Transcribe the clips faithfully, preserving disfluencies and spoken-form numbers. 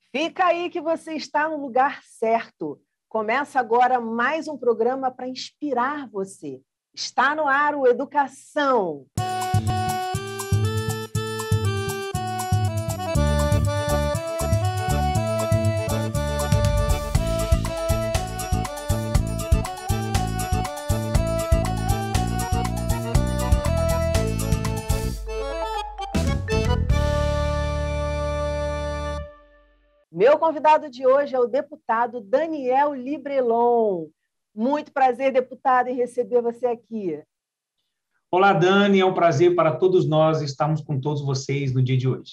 Fica aí que você está no lugar certo. Começa agora mais um programa para inspirar você. Está no ar o Educação. Meu convidado de hoje é o deputado Daniel Librelon. Muito prazer, deputado, em receber você aqui. Olá, Dani, é um prazer para todos nós estarmos com todos vocês no dia de hoje.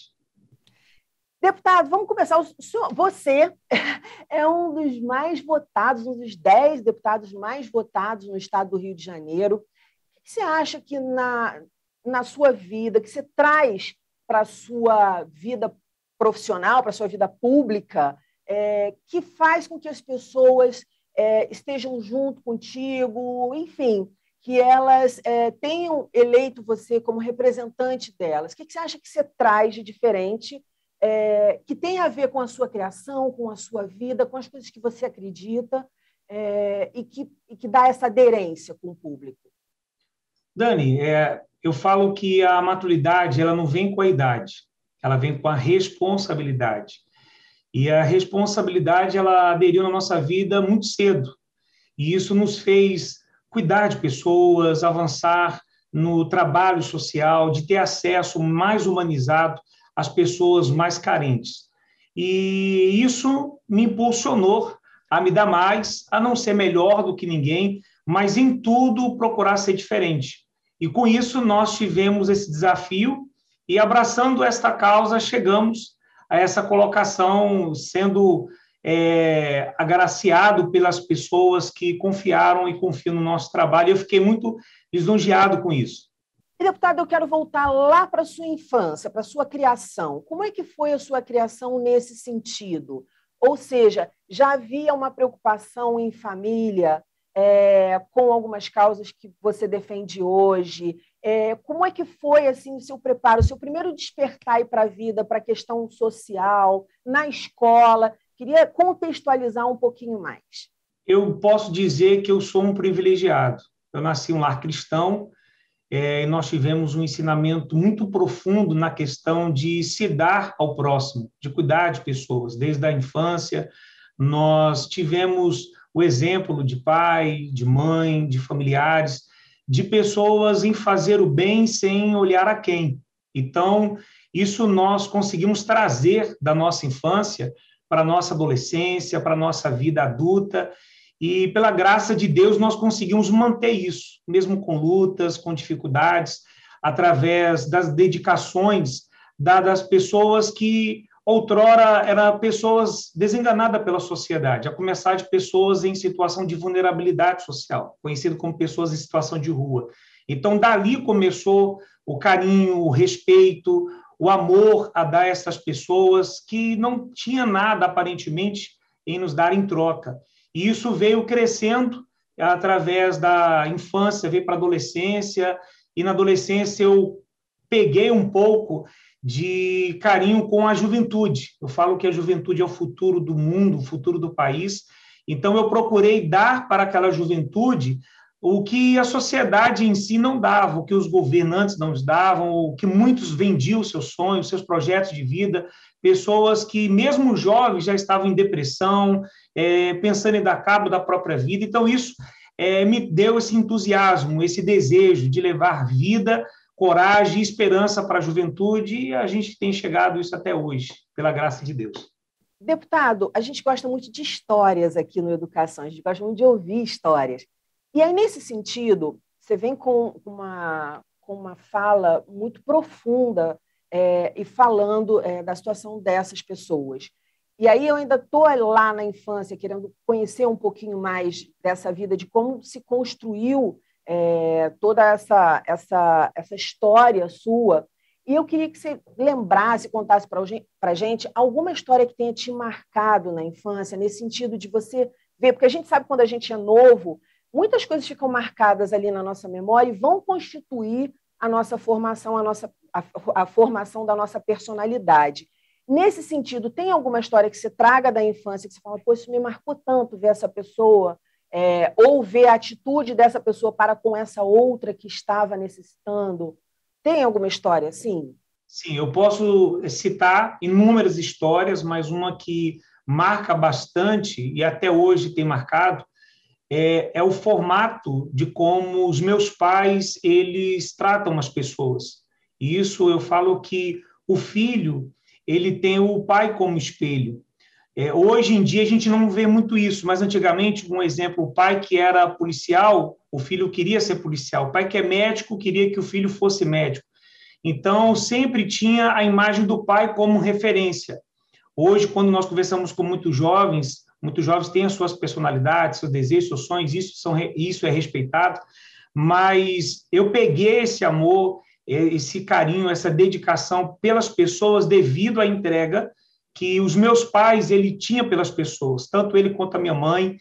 Deputado, vamos começar. Você é um dos mais votados, um dos dez deputados mais votados no estado do Rio de Janeiro. O que você acha que na, na sua vida, que você traz para a sua vida profissional, para a sua vida pública, é, que faz com que as pessoas é, estejam junto contigo, enfim, que elas é, tenham eleito você como representante delas? O que você acha que você traz de diferente, é, que tem a ver com a sua criação, com a sua vida, com as coisas que você acredita, é, e, que, e que dá essa aderência com o público? Dani, é, eu falo que a maturidade ela não vem com a idade, ela vem com a responsabilidade. E a responsabilidade ela aderiu na nossa vida muito cedo. E isso nos fez cuidar de pessoas, avançar no trabalho social, de ter acesso mais humanizado às pessoas mais carentes. E isso me impulsionou a me dar mais, a não ser melhor do que ninguém, mas em tudo procurar ser diferente. E com isso nós tivemos esse desafio e, abraçando esta causa, chegamos a essa colocação, sendo é, agraciado pelas pessoas que confiaram e confiam no nosso trabalho. Eu fiquei muito lisonjeado com isso. E, deputado, eu quero voltar lá para a sua infância, para a sua criação. Como é que foi a sua criação nesse sentido? Ou seja, já havia uma preocupação em família, é, com algumas causas que você defende hoje? É, como é que foi assim, o seu preparo, o seu primeiro despertar para a vida, para a questão social, na escola? Queria contextualizar um pouquinho mais. Eu posso dizer que eu sou um privilegiado. Eu nasci em um lar cristão, é, e nós tivemos um ensinamento muito profundo na questão de se dar ao próximo, de cuidar de pessoas. Desde a infância, nós tivemos o exemplo de pai, de mãe, de familiares, de pessoas em fazer o bem sem olhar a quem. Então, isso nós conseguimos trazer da nossa infância para a nossa adolescência, para a nossa vida adulta, e pela graça de Deus nós conseguimos manter isso, mesmo com lutas, com dificuldades, através das dedicações das pessoas que outrora eram pessoas desenganadas pela sociedade, a começar de pessoas em situação de vulnerabilidade social, conhecido como pessoas em situação de rua. Então, dali começou o carinho, o respeito, o amor a dar a essas pessoas que não tinha nada, aparentemente, em nos dar em troca. E isso veio crescendo através da infância, veio para a adolescência, e na adolescência eu peguei um pouco de carinho com a juventude. Eu falo que a juventude é o futuro do mundo, o futuro do país. Então, eu procurei dar para aquela juventude o que a sociedade em si não dava, o que os governantes não nos davam, o que muitos vendiam seus sonhos, seus projetos de vida, pessoas que, mesmo jovens, já estavam em depressão, é, pensando em dar cabo da própria vida. Então, isso é, me deu esse entusiasmo, esse desejo de levar vida, coragem e esperança para a juventude, e a gente tem chegado a isso até hoje, pela graça de Deus. Deputado, a gente gosta muito de histórias aqui no Educação, a gente gosta muito de ouvir histórias. E aí, nesse sentido, você vem com uma, com uma fala muito profunda é, e falando é, da situação dessas pessoas. E aí eu ainda estou lá na infância, querendo conhecer um pouquinho mais dessa vida, de como se construiu é, toda essa, essa, essa história sua. E eu queria que você lembrasse, contasse para a gente alguma história que tenha te marcado na infância, nesse sentido de você ver, porque a gente sabe que quando a gente é novo, muitas coisas ficam marcadas ali na nossa memória e vão constituir a nossa formação, a, nossa, a, a formação da nossa personalidade. Nesse sentido, tem alguma história que você traga da infância que você fala, pô, isso me marcou tanto ver essa pessoa, é, ou ver a atitude dessa pessoa para com essa outra que estava necessitando? Tem alguma história assim? Sim, eu posso citar inúmeras histórias, mas uma que marca bastante, e até hoje tem marcado, é, é o formato de como os meus pais eles tratam as pessoas. E isso eu falo que o filho ele tem o pai como espelho. É, hoje em dia a gente não vê muito isso, mas antigamente, um exemplo, o pai que era policial, o filho queria ser policial. O pai que é médico queria que o filho fosse médico. Então, sempre tinha a imagem do pai como referência. Hoje, quando nós conversamos com muitos jovens, muitos jovens têm as suas personalidades, seus desejos, seus sonhos, isso, são, isso é respeitado, mas eu peguei esse amor, esse carinho, essa dedicação pelas pessoas devido à entrega que os meus pais ele tinha pelas pessoas, tanto ele quanto a minha mãe,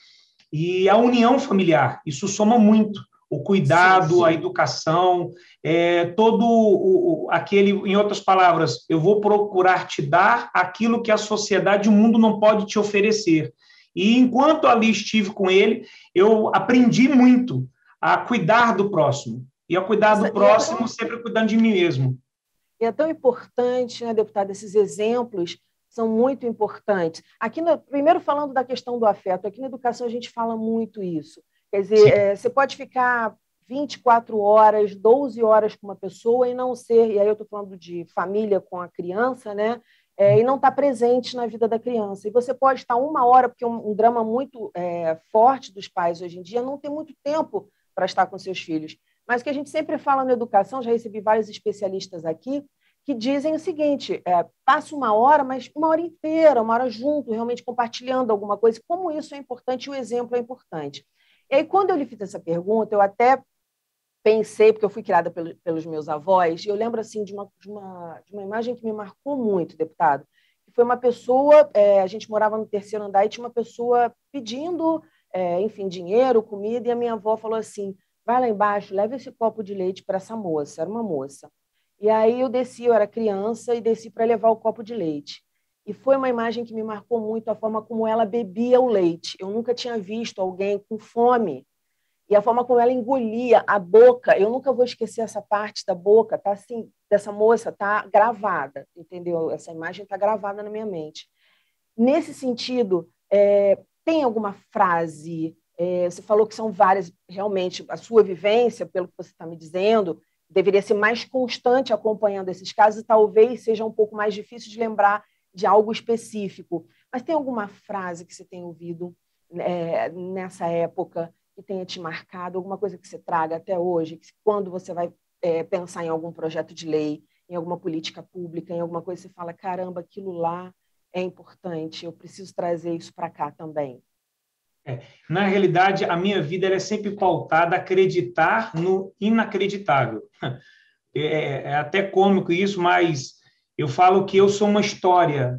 e a união familiar, isso soma muito. O cuidado, sim, sim. A educação, é, todo o, o, aquele, em outras palavras, eu vou procurar te dar aquilo que a sociedade, o mundo não pode te oferecer. E enquanto ali estive com ele, eu aprendi muito a cuidar do próximo. E a cuidar do próximo, tão... sempre cuidando de mim mesmo. E é tão importante, né, deputado, esses exemplos são muito importantes. Aqui, no, primeiro falando da questão do afeto, aqui na educação a gente fala muito isso. Quer dizer, é, você pode ficar vinte e quatro horas, doze horas com uma pessoa e não ser, e aí eu estou falando de família com a criança, né? É, e não estar tá presente na vida da criança. E você pode estar uma hora, porque um, um drama muito é, forte dos pais hoje em dia não tem muito tempo para estar com seus filhos. Mas o que a gente sempre fala na educação, já recebi vários especialistas aqui, que dizem o seguinte, é, passa uma hora, mas uma hora inteira, uma hora junto, realmente compartilhando alguma coisa, como isso é importante e o exemplo é importante. E aí, quando eu lhe fiz essa pergunta, eu até pensei, porque eu fui criada pelo, pelos meus avós, e eu lembro assim, de, uma, de, uma, de uma imagem que me marcou muito, deputado, que foi uma pessoa, é, a gente morava no terceiro andar, e tinha uma pessoa pedindo, é, enfim, dinheiro, comida, e a minha avó falou assim, vai lá embaixo, leva esse copo de leite para essa moça, era uma moça. E aí eu desci, eu era criança, e desci para levar o copo de leite. E foi uma imagem que me marcou muito a forma como ela bebia o leite. Eu nunca tinha visto alguém com fome. E a forma como ela engolia a boca, eu nunca vou esquecer essa parte da boca, tá assim, dessa moça, tá gravada, entendeu? Essa imagem está gravada na minha mente. Nesse sentido, é, tem alguma frase, é, você falou que são várias, realmente, a sua vivência, pelo que você está me dizendo, deveria ser mais constante acompanhando esses casos e talvez seja um pouco mais difícil de lembrar de algo específico. Mas tem alguma frase que você tem ouvido é, nessa época que tenha te marcado, alguma coisa que você traga até hoje, que quando você vai é, pensar em algum projeto de lei, em alguma política pública, em alguma coisa, você fala, caramba, aquilo lá é importante, eu preciso trazer isso para cá também. É, na realidade, a minha vida ela é sempre pautada a acreditar no inacreditável. É, é até cômico isso, mas eu falo que eu sou uma história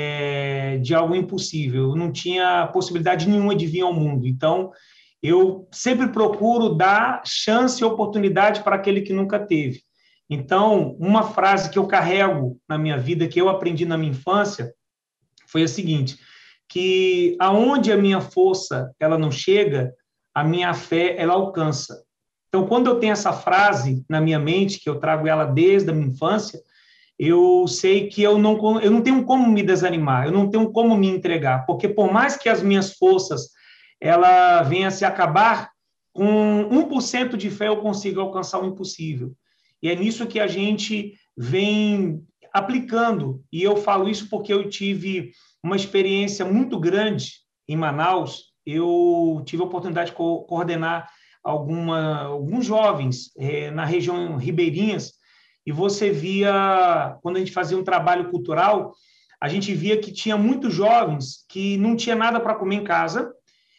é, de algo impossível. Eu não tinha possibilidade nenhuma de vir ao mundo. Então, eu sempre procuro dar chance e oportunidade para aquele que nunca teve. Então, uma frase que eu carrego na minha vida, que eu aprendi na minha infância, foi a seguinte, que aonde a minha força ela não chega, a minha fé ela alcança. Então, quando eu tenho essa frase na minha mente, que eu trago ela desde a minha infância, eu sei que eu não, eu não tenho como me desanimar, eu não tenho como me entregar, porque por mais que as minhas forças ela venha a se acabar, com um por cento de fé eu consigo alcançar o impossível. E é nisso que a gente vem aplicando, e eu falo isso porque eu tive uma experiência muito grande em Manaus, eu tive a oportunidade de co- coordenar alguma, alguns jovens eh, na região ribeirinhas, e você via, quando a gente fazia um trabalho cultural, a gente via que tinha muitos jovens que não tinha nada para comer em casa,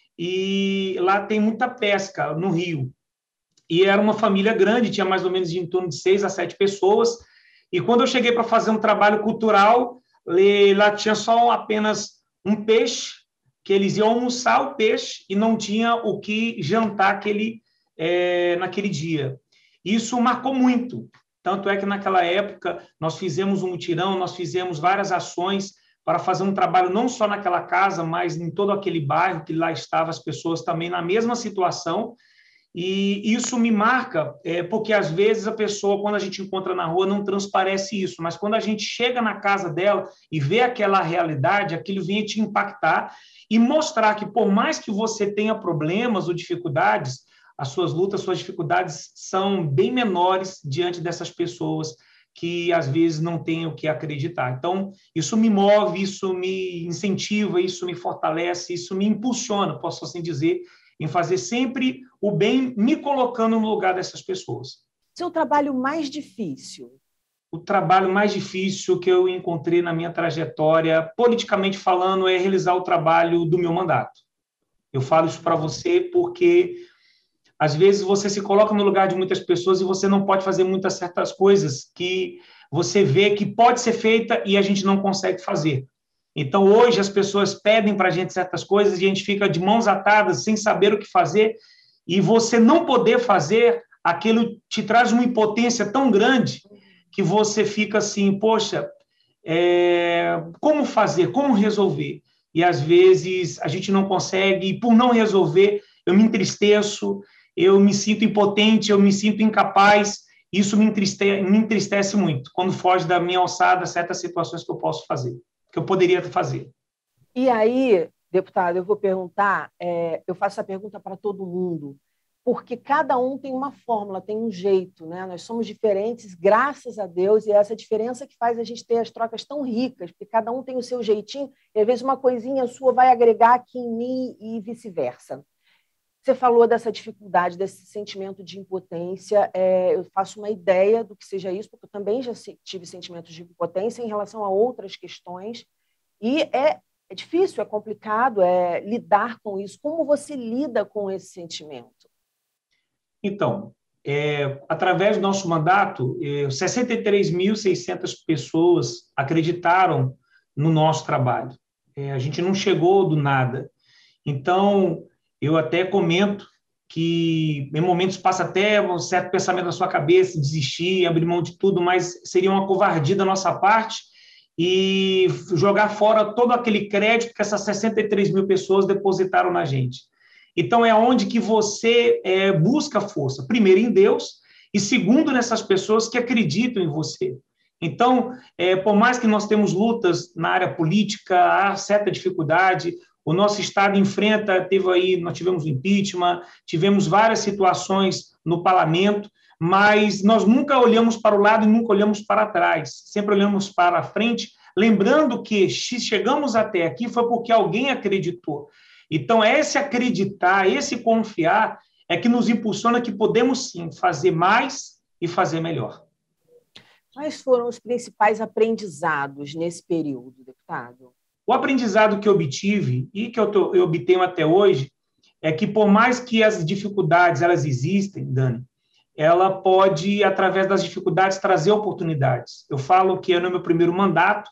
e lá tem muita pesca no rio. E era uma família grande, tinha mais ou menos em torno de seis a sete pessoas, e quando eu cheguei para fazer um trabalho cultural, lá tinha só apenas um peixe, que eles iam almoçar o peixe e não tinha o que jantar aquele, é, naquele dia. Isso marcou muito, Tanto é que, naquela época, nós fizemos um mutirão, nós fizemos várias ações para fazer um trabalho não só naquela casa, mas em todo aquele bairro, que lá estavam as pessoas também na mesma situação. E isso me marca, é, porque às vezes a pessoa, quando a gente encontra na rua, não transparece isso, mas quando a gente chega na casa dela e vê aquela realidade, aquilo vem te impactar e mostrar que, por mais que você tenha problemas ou dificuldades, as suas lutas, suas dificuldades são bem menores diante dessas pessoas que às vezes não têm o que acreditar. Então, isso me move, isso me incentiva, isso me fortalece, isso me impulsiona, posso assim dizer, em fazer sempre o bem, me colocando no lugar dessas pessoas. Seu trabalho mais difícil? O trabalho mais difícil que eu encontrei na minha trajetória, politicamente falando, é realizar o trabalho do meu mandato. Eu falo isso para você porque, às vezes, você se coloca no lugar de muitas pessoas e você não pode fazer muitas certas coisas que você vê que pode ser feita e a gente não consegue fazer. Então, hoje, as pessoas pedem para a gente certas coisas e a gente fica de mãos atadas, sem saber o que fazer, e você não poder fazer, aquilo te traz uma impotência tão grande que você fica assim, poxa, é, como fazer, como resolver? E, às vezes, a gente não consegue, e por não resolver, eu me entristeço, eu me sinto impotente, eu me sinto incapaz, isso me entristece, me entristece muito, quando foge da minha alçada certas situações que eu posso fazer, que eu poderia fazer. E aí, deputado, eu vou perguntar, é, eu faço essa pergunta para todo mundo, porque cada um tem uma fórmula, tem um jeito, né? Nós somos diferentes, graças a Deus, e é essa diferença que faz a gente ter as trocas tão ricas, porque cada um tem o seu jeitinho, e às vezes uma coisinha sua vai agregar aqui em mim e vice-versa. Você falou dessa dificuldade, desse sentimento de impotência. É, eu faço uma ideia do que seja isso, porque eu também já tive sentimentos de impotência em relação a outras questões. E é, é difícil, é complicado é, lidar com isso. Como você lida com esse sentimento? Então, é, através do nosso mandato, é, sessenta e três mil e seiscentas pessoas acreditaram no nosso trabalho. É, a gente não chegou do nada. Então, eu até comento que, em momentos, passa até um certo pensamento na sua cabeça, desistir, abrir mão de tudo, mas seria uma covardia da nossa parte e jogar fora todo aquele crédito que essas sessenta e três mil pessoas depositaram na gente. Então, é onde que você é, busca força. Primeiro, em Deus, e segundo, nessas pessoas que acreditam em você. Então, é, por mais que nós temos lutas na área política, há certa dificuldade, o nosso Estado enfrenta, teve aí, nós tivemos impeachment, tivemos várias situações no parlamento, mas nós nunca olhamos para o lado e nunca olhamos para trás, sempre olhamos para a frente, lembrando que se chegamos até aqui foi porque alguém acreditou. Então, esse acreditar, esse confiar é que nos impulsiona que podemos, sim, fazer mais e fazer melhor. Quais foram os principais aprendizados nesse período, deputado? O aprendizado que eu obtive e que eu, tô, eu obtenho até hoje é que, por mais que as dificuldades elas existem, Dani, ela pode, através das dificuldades, trazer oportunidades. Eu falo que é no meu primeiro mandato,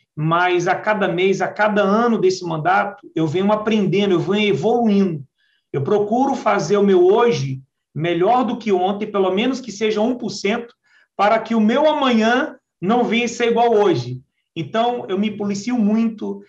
mas a cada mês, a cada ano desse mandato, eu venho aprendendo, eu venho evoluindo. Eu procuro fazer o meu hoje melhor do que ontem, pelo menos que seja um por cento, para que o meu amanhã não venha ser igual hoje. Então, eu me policio muito,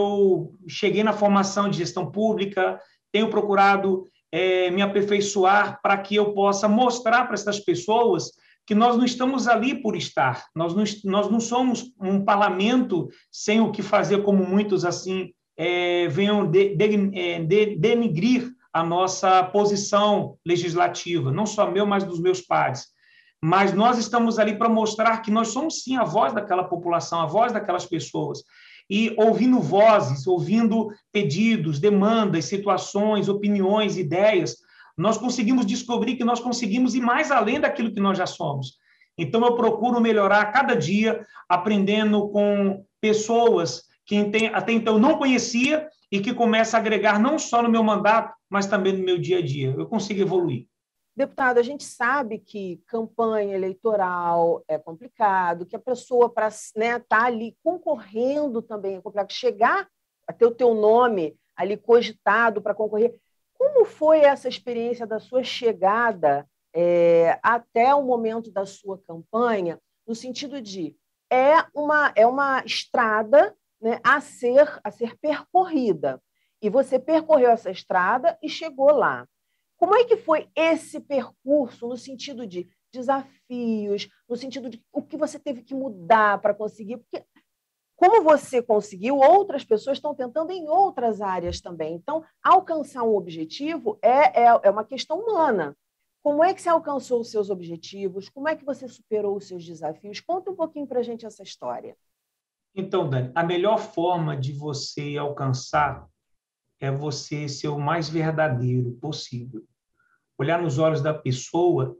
eu cheguei na formação de gestão pública, tenho procurado é, me aperfeiçoar para que eu possa mostrar para essas pessoas que nós não estamos ali por estar, nós não, nós não somos um parlamento sem o que fazer, como muitos assim é, venham de, de, de, denigrir a nossa posição legislativa, não só meu, mas dos meus pares. Mas nós estamos ali para mostrar que nós somos, sim, a voz daquela população, a voz daquelas pessoas. E ouvindo vozes, ouvindo pedidos, demandas, situações, opiniões, ideias, nós conseguimos descobrir que nós conseguimos ir mais além daquilo que nós já somos. Então, eu procuro melhorar a cada dia, aprendendo com pessoas que até então não conhecia e que começam a agregar não só no meu mandato, mas também no meu dia a dia. Eu consigo evoluir. Deputado, a gente sabe que campanha eleitoral é complicado, que a pessoa, para né, estar ali concorrendo também é complicado, chegar a ter o teu nome ali cogitado para concorrer. Como foi essa experiência da sua chegada é, até o momento da sua campanha, no sentido de é uma, é uma estrada, né, a ser, a ser percorrida. E você percorreu essa estrada e chegou lá. Como é que foi esse percurso no sentido de desafios, no sentido de o que você teve que mudar para conseguir? Porque como você conseguiu, outras pessoas estão tentando em outras áreas também. Então, alcançar um objetivo é, é, é uma questão humana. Como é que você alcançou os seus objetivos? Como é que você superou os seus desafios? Conta um pouquinho para a gente essa história. Então, Dani, a melhor forma de você alcançar é você ser o mais verdadeiro possível. Olhar nos olhos da pessoa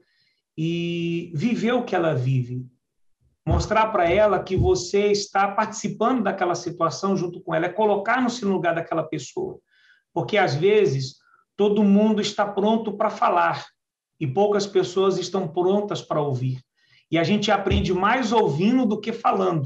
e viver o que ela vive. Mostrar para ela que você está participando daquela situação junto com ela, é colocar-se no lugar daquela pessoa. Porque, às vezes, todo mundo está pronto para falar e poucas pessoas estão prontas para ouvir. E a gente aprende mais ouvindo do que falando.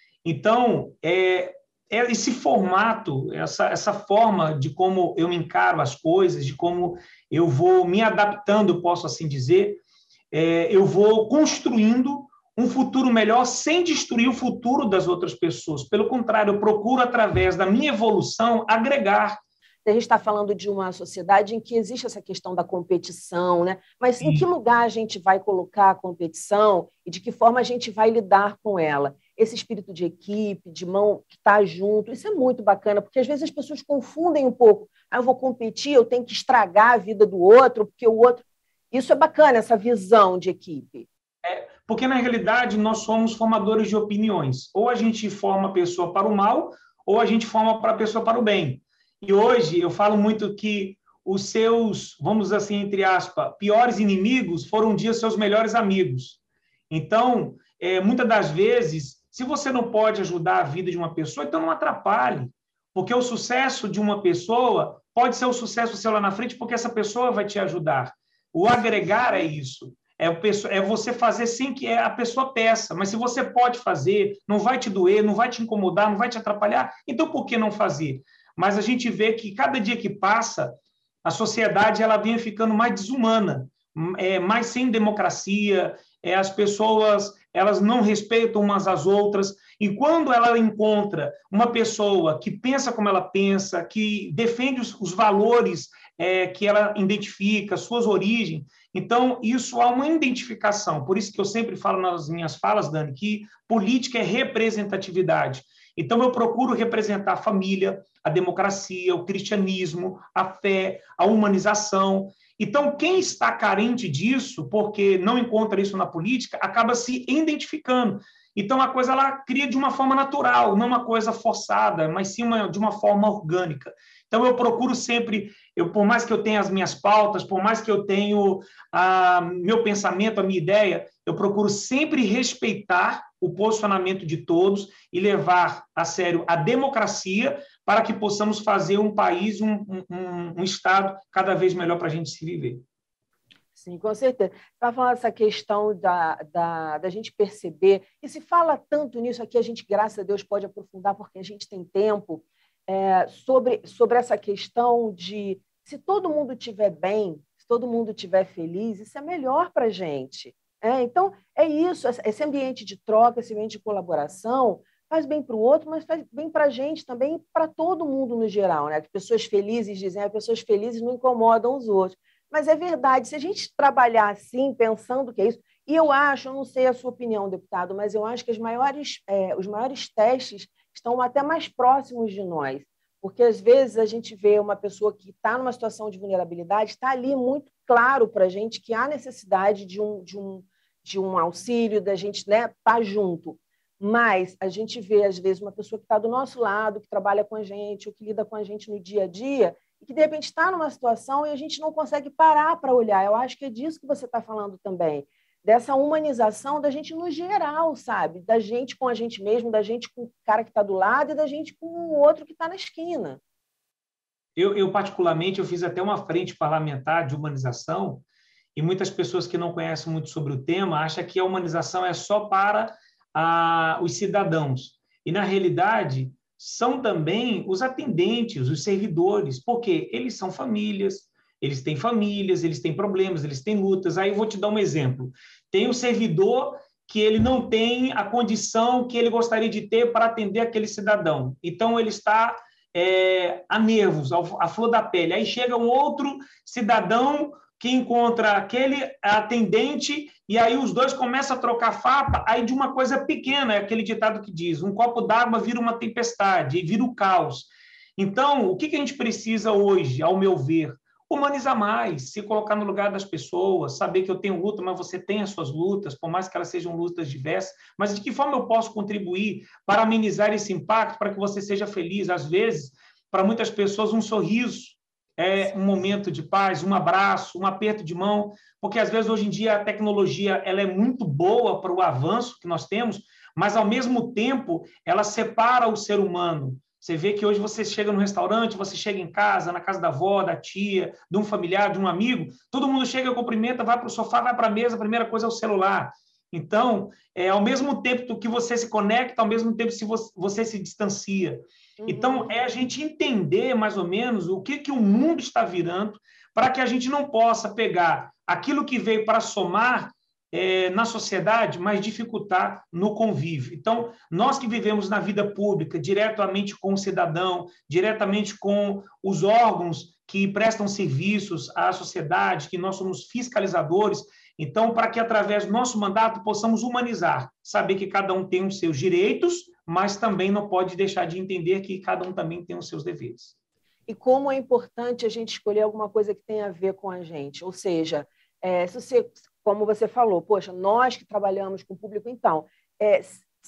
Então, é, é esse formato, essa, essa forma de como eu encaro as coisas, de como eu vou me adaptando, posso assim dizer, é, eu vou construindo um futuro melhor sem destruir o futuro das outras pessoas. Pelo contrário, eu procuro, através da minha evolução, agregar. A gente está falando de uma sociedade em que existe essa questão da competição, né? Mas em que lugar a gente vai colocar a competição e de que forma a gente vai lidar com ela? Esse espírito de equipe, de mão que está junto, isso é muito bacana, porque às vezes as pessoas confundem um pouco. Ah, eu vou competir, eu tenho que estragar a vida do outro, porque o outro... Isso é bacana, essa visão de equipe. É, porque, na realidade, nós somos formadores de opiniões. Ou a gente forma a pessoa para o mal, ou a gente forma para a pessoa para o bem. E hoje eu falo muito que os seus, vamos dizer assim, entre aspas, piores inimigos foram um dia seus melhores amigos. Então, é, muitas das vezes, se você não pode ajudar a vida de uma pessoa, então não atrapalhe. Porque o sucesso de uma pessoa pode ser o sucesso seu lá na frente, porque essa pessoa vai te ajudar. O agregar é isso. É você fazer sem que a pessoa peça. Mas se você pode fazer, não vai te doer, não vai te incomodar, não vai te atrapalhar, então por que não fazer? Mas a gente vê que cada dia que passa, a sociedade ela vem ficando mais desumana, é, mais sem democracia, é, as pessoas elas não respeitam umas às outras, e quando ela encontra uma pessoa que pensa como ela pensa, que defende os, os valores é, que ela identifica, suas origens, então isso há uma identificação. Por isso que eu sempre falo nas minhas falas, Dani, que política é representatividade. Então, eu procuro representar a família, a democracia, o cristianismo, a fé, a humanização. Então, quem está carente disso, porque não encontra isso na política, acaba se identificando. Então, a coisa ela cria de uma forma natural, não uma coisa forçada, mas sim uma, de uma forma orgânica. Então, eu procuro sempre, eu, por mais que eu tenha as minhas pautas, por mais que eu tenha a, meu pensamento, a minha ideia, eu procuro sempre respeitar o posicionamento de todos e levar a sério a democracia para que possamos fazer um país, um, um, um Estado cada vez melhor para a gente se viver. Sim, com certeza. Para falar dessa questão da, da, da gente perceber, e se fala tanto nisso aqui, a gente, graças a Deus, pode aprofundar, porque a gente tem tempo, é, sobre, sobre essa questão de se todo mundo estiver bem, se todo mundo estiver feliz, isso é melhor para a gente. É, então, é isso, esse ambiente de troca, esse ambiente de colaboração, faz bem para o outro, mas faz bem para a gente também, para todo mundo no geral. Né? As pessoas felizes dizem, as pessoas felizes não incomodam os outros. Mas é verdade, se a gente trabalhar assim, pensando que é isso, e eu acho, eu não sei a sua opinião, deputado, mas eu acho que as maiores, é, os maiores testes estão até mais próximos de nós, porque às vezes a gente vê uma pessoa que está numa situação de vulnerabilidade, está ali muito claro para a gente que há necessidade de um, de um, de um auxílio, da gente estar, né, tá junto. Mas a gente vê, às vezes, uma pessoa que está do nosso lado, que trabalha com a gente, ou que lida com a gente no dia a dia, e que, de repente, está numa situação e a gente não consegue parar para olhar. Eu acho que é disso que você está falando também, dessa humanização da gente no geral, sabe? Da gente com a gente mesmo, da gente com o cara que está do lado e da gente com o outro que está na esquina. Eu, eu, particularmente, eu fiz até uma frente parlamentar de humanização e muitas pessoas que não conhecem muito sobre o tema acham que a humanização é só para a, os cidadãos. E, na realidade, são também os atendentes, os servidores, porque eles são famílias, eles têm famílias, eles têm problemas, eles têm lutas. Aí eu vou te dar um exemplo. Tem um servidor que ele não tem a condição que ele gostaria de ter para atender aquele cidadão. Então, ele está é, a nervos, à flor da pele. Aí chega um outro cidadão que encontra aquele atendente e aí os dois começam a trocar farpa, aí de uma coisa pequena, é aquele ditado que diz, um copo d'água vira uma tempestade, vira o caos. Então, o que a gente precisa hoje, ao meu ver? Humanizar mais, se colocar no lugar das pessoas, saber que eu tenho luta, mas você tem as suas lutas, por mais que elas sejam lutas diversas, mas de que forma eu posso contribuir para amenizar esse impacto, para que você seja feliz? Às vezes, para muitas pessoas, um sorriso é um momento de paz, um abraço, um aperto de mão, porque às vezes hoje em dia a tecnologia ela é muito boa para o avanço que nós temos, mas ao mesmo tempo ela separa o ser humano. Você vê que hoje você chega no restaurante, você chega em casa, na casa da avó, da tia, de um familiar, de um amigo, todo mundo chega, cumprimenta, vai para o sofá, vai para a mesa, a primeira coisa é o celular. Então, é, ao mesmo tempo que você se conecta, ao mesmo tempo que você, você se distancia. Uhum. Então, é a gente entender mais ou menos o que, que o mundo está virando para que a gente não possa pegar aquilo que veio para somar É, na sociedade, mas dificultar no convívio. Então, nós que vivemos na vida pública, diretamente com o cidadão, diretamente com os órgãos que prestam serviços à sociedade, que nós somos fiscalizadores, então, para que através do nosso mandato possamos humanizar, saber que cada um tem os seus direitos, mas também não pode deixar de entender que cada um também tem os seus deveres. E como é importante a gente escolher alguma coisa que tenha a ver com a gente, ou seja, é, se você como você falou, poxa, nós que trabalhamos com o público, então, é,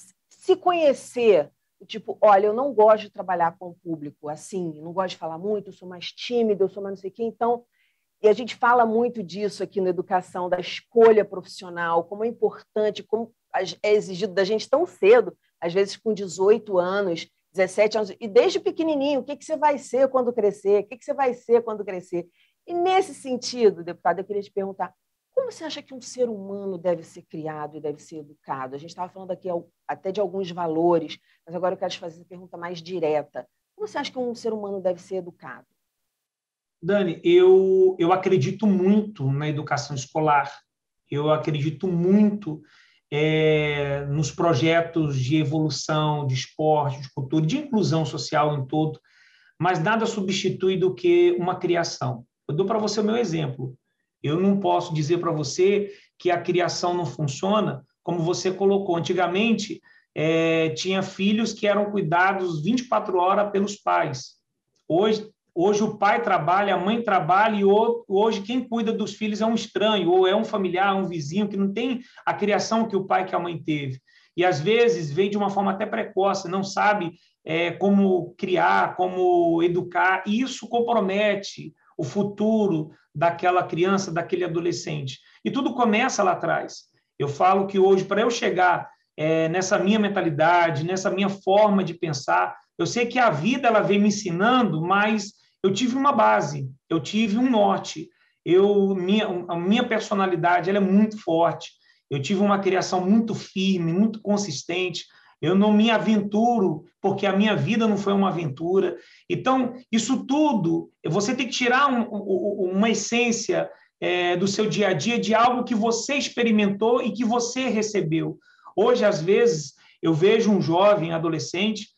se conhecer, tipo, olha, eu não gosto de trabalhar com o público assim, não gosto de falar muito, eu sou mais tímida, eu sou mais não sei o quê, então, e a gente fala muito disso aqui na educação, da escolha profissional, como é importante, como é exigido da gente tão cedo, às vezes com dezoito anos, dezessete anos, e desde pequenininho, o que, que você vai ser quando crescer, o que, que você vai ser quando crescer. E nesse sentido, deputado, eu queria te perguntar, como você acha que um ser humano deve ser criado e deve ser educado? A gente estava falando aqui até de alguns valores, mas agora eu quero te fazer essa pergunta mais direta. Como você acha que um ser humano deve ser educado? Dani, eu, eu acredito muito na educação escolar. Eu acredito muito é, nos projetos de evolução, de esporte, de cultura, de inclusão social em todo, mas nada substitui do que uma criação. Eu dou para você o meu exemplo. Eu não posso dizer para você que a criação não funciona, como você colocou. Antigamente, é, tinha filhos que eram cuidados vinte e quatro horas pelos pais. Hoje, hoje o pai trabalha, a mãe trabalha, e hoje quem cuida dos filhos é um estranho, ou é um familiar, um vizinho, que não tem a criação que o pai e que a mãe teve. E, às vezes, vem de uma forma até precoce, não sabe é, como criar, como educar, e isso compromete o futuro daquela criança, daquele adolescente. E tudo começa lá atrás. Eu falo que hoje, para eu chegar é, nessa minha mentalidade, nessa minha forma de pensar, eu sei que a vida ela vem me ensinando, mas eu tive uma base, eu tive um norte. Eu, minha, a minha personalidade ela é muito forte. Eu tive uma criação muito firme, muito consistente. Eu não me aventuro, porque a minha vida não foi uma aventura. Então, isso tudo, você tem que tirar um, um, uma essência é, do seu dia a dia de algo que você experimentou e que você recebeu. Hoje, às vezes, eu vejo um jovem, adolescente,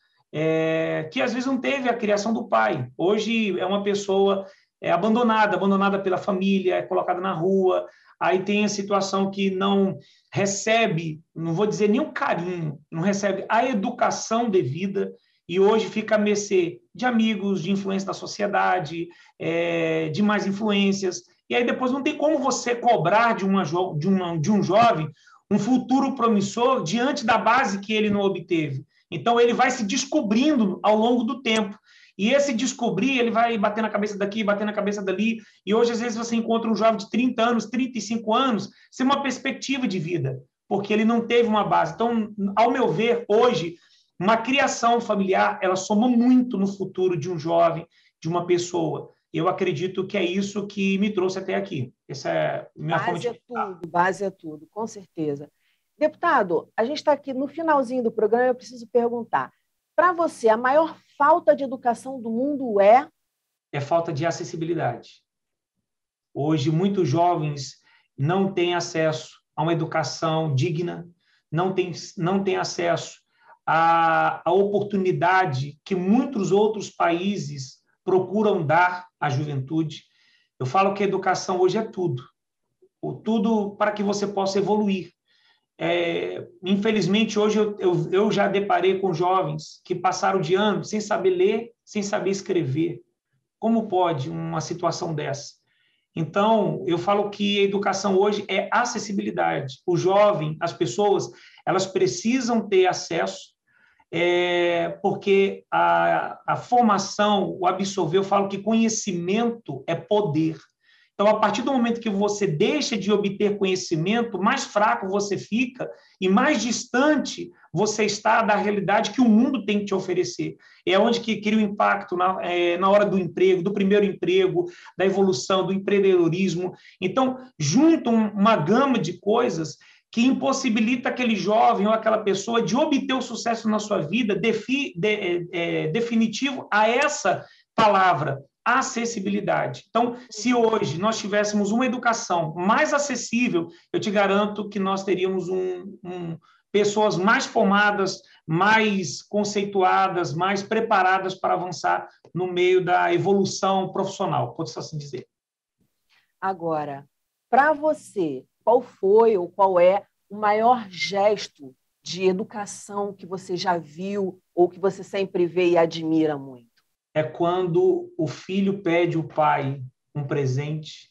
é, que às vezes não teve a criação do pai. Hoje é uma pessoa é, abandonada, abandonada pela família, é colocada na rua. Aí tem a situação que não recebe, não vou dizer nem o carinho, não recebe a educação devida e hoje fica a mercê de amigos, de influência da sociedade, é, de mais influências. E aí depois não tem como você cobrar de, uma, de, uma, de um jovem um futuro promissor diante da base que ele não obteve. Então, ele vai se descobrindo ao longo do tempo. E esse descobrir, ele vai bater na cabeça daqui, bater na cabeça dali. E hoje, às vezes, você encontra um jovem de trinta anos, trinta e cinco anos, sem uma perspectiva de vida, porque ele não teve uma base. Então, ao meu ver, hoje, uma criação familiar, ela soma muito no futuro de um jovem, de uma pessoa. Eu acredito que é isso que me trouxe até aqui. Essa é a minha base forma de é tudo, base é tudo, com certeza. Deputado, a gente está aqui no finalzinho do programa, eu preciso perguntar, para você, a maior falta de educação do mundo é? É falta de acessibilidade. Hoje, muitos jovens não têm acesso a uma educação digna, não têm, não têm acesso à, à oportunidade que muitos outros países procuram dar à juventude. Eu falo que a educação hoje é tudo, tudo para que você possa evoluir. É, infelizmente, hoje eu, eu, eu já deparei com jovens que passaram de ano sem saber ler, sem saber escrever. Como pode uma situação dessa? Então, eu falo que a educação hoje é acessibilidade. O jovem, as pessoas, elas precisam ter acesso, é, porque a, a formação, o absorver, eu falo que conhecimento é poder. Então, a partir do momento que você deixa de obter conhecimento, mais fraco você fica e mais distante você está da realidade que o mundo tem que te oferecer. É onde que cria o impacto na, é, na hora do emprego, do primeiro emprego, da evolução, do empreendedorismo. Então, juntam uma gama de coisas que impossibilita aquele jovem ou aquela pessoa de obter o sucesso na sua vida defi, de, é, definitivo a essa palavra, acessibilidade. Então, se hoje nós tivéssemos uma educação mais acessível, eu te garanto que nós teríamos um, um, pessoas mais formadas, mais conceituadas, mais preparadas para avançar no meio da evolução profissional, pode-se assim dizer. Agora, para você, qual foi ou qual é o maior gesto de educação que você já viu ou que você sempre vê e admira muito? É quando o filho pede ao pai um presente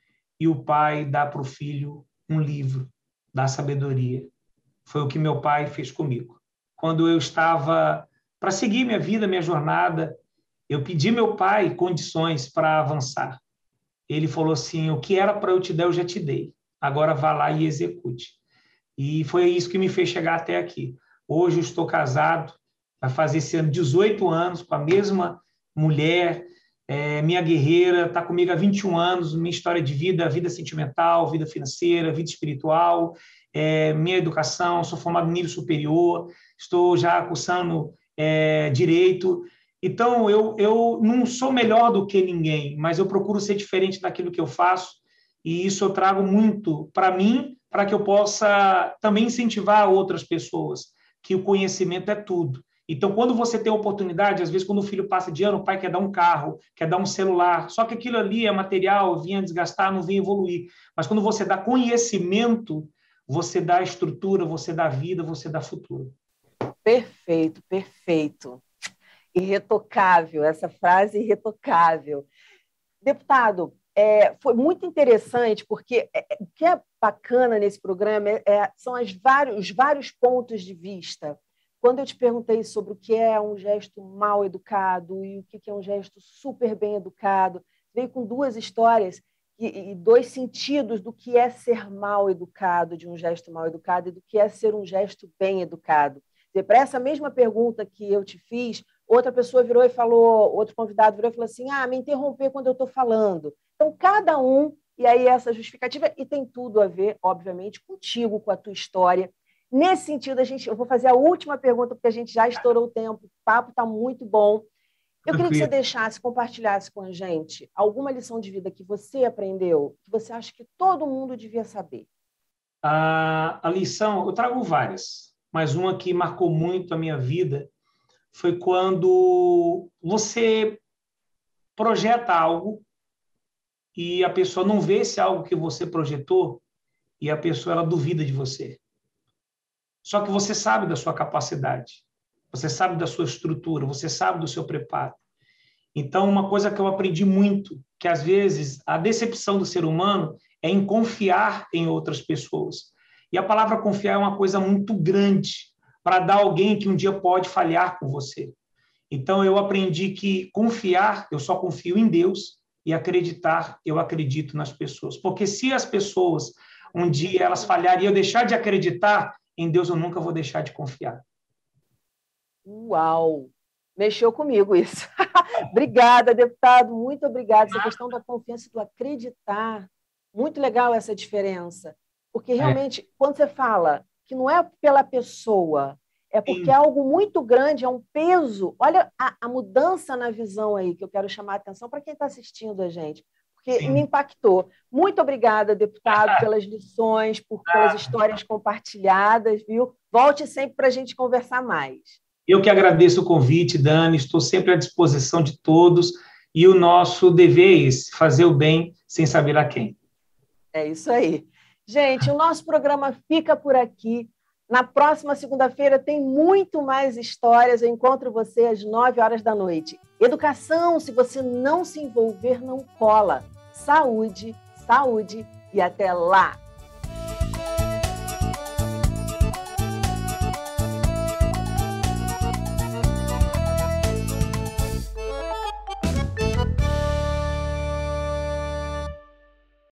e o pai dá para o filho um livro da sabedoria. Foi o que meu pai fez comigo. Quando eu estava para seguir minha vida, minha jornada, eu pedi ao meu pai condições para avançar. Ele falou assim, o que era para eu te dar, eu já te dei. Agora vá lá e execute. E foi isso que me fez chegar até aqui. Hoje eu estou casado, vai fazer esse ano dezoito anos com a mesma mulher, é, minha guerreira, está comigo há vinte e um anos, minha história de vida, vida sentimental, vida financeira, vida espiritual, é, minha educação, sou formado em nível superior, estou já cursando é, direito. Então, eu, eu não sou melhor do que ninguém, mas eu procuro ser diferente daquilo que eu faço, e isso eu trago muito para mim, para que eu possa também incentivar outras pessoas, que o conhecimento é tudo. Então, quando você tem a oportunidade, às vezes, quando o filho passa de ano, o pai quer dar um carro, quer dar um celular, só que aquilo ali é material, vinha desgastar, não vinha evoluir. Mas quando você dá conhecimento, você dá estrutura, você dá vida, você dá futuro. Perfeito, perfeito. Irretocável, essa frase irretocável. Deputado, é, foi muito interessante, porque é, o que é bacana nesse programa é, é, são as vários, os vários pontos de vista. Quando eu te perguntei sobre o que é um gesto mal educado e o que é um gesto super bem educado, veio com duas histórias e, e dois sentidos do que é ser mal educado, de um gesto mal educado, e do que é ser um gesto bem educado. Para essa mesma pergunta que eu te fiz, outra pessoa virou e falou, outro convidado virou e falou assim, ah, me interromper quando eu estou falando. Então, cada um, e aí essa justificativa, e tem tudo a ver, obviamente, contigo, com a tua história. Nesse sentido, a gente, eu vou fazer a última pergunta, porque a gente já estourou o tempo, o papo está muito bom. Eu queria que você deixasse, compartilhasse com a gente alguma lição de vida que você aprendeu, que você acha que todo mundo devia saber. A, a lição, eu trago várias, mas uma que marcou muito a minha vida foi quando você projeta algo e a pessoa não vê esse algo que você projetou e a pessoa ela duvida de você. Só que você sabe da sua capacidade, você sabe da sua estrutura, você sabe do seu preparo. Então, uma coisa que eu aprendi muito, que às vezes a decepção do ser humano é em confiar em outras pessoas. E a palavra confiar é uma coisa muito grande para dar alguém que um dia pode falhar com você. Então, eu aprendi que confiar, eu só confio em Deus, e acreditar, eu acredito nas pessoas. Porque se as pessoas, um dia, elas falharem e eu deixar de acreditar, em Deus eu nunca vou deixar de confiar. Uau! Mexeu comigo isso. Obrigada, deputado, muito obrigada. Essa questão da confiança e do acreditar, muito legal essa diferença. Porque realmente, é. quando você fala que não é pela pessoa, é porque Sim. é algo muito grande, é um peso. Olha a, a mudança na visão aí, que eu quero chamar a atenção para quem está assistindo a gente. porque Sim. me impactou. Muito obrigada, deputado, pelas lições, por, pelas histórias compartilhadas, viu? Volte sempre para a gente conversar mais. Eu que agradeço o convite, Dani, estou sempre à disposição de todos, e o nosso dever é esse, fazer o bem sem saber a quem. É isso aí. Gente, o nosso programa fica por aqui. Na próxima segunda-feira tem muito mais histórias. Eu encontro você às nove horas da noite. Educação, se você não se envolver, não cola. Saúde, saúde e até lá!